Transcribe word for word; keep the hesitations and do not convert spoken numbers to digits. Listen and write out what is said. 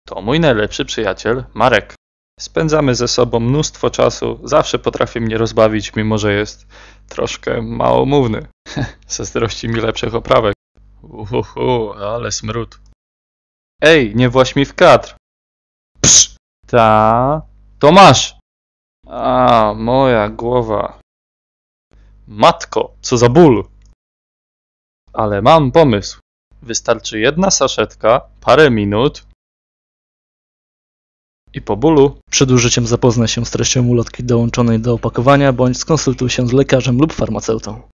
To mój najlepszy przyjaciel, Marek. Spędzamy ze sobą mnóstwo czasu, zawsze potrafi mnie rozbawić, mimo że jest troszkę małomówny. Zazdrości mi lepszych oprawek. Uhuhu, ale smród. Ej, nie właź mi w kadr. Psz, ta, to masz. A, moja głowa. Matko, co za ból. Ale mam pomysł. Wystarczy jedna saszetka, parę minut i po bólu. Przed użyciem zapoznaj się z treścią ulotki dołączonej do opakowania bądź skonsultuj się z lekarzem lub farmaceutą.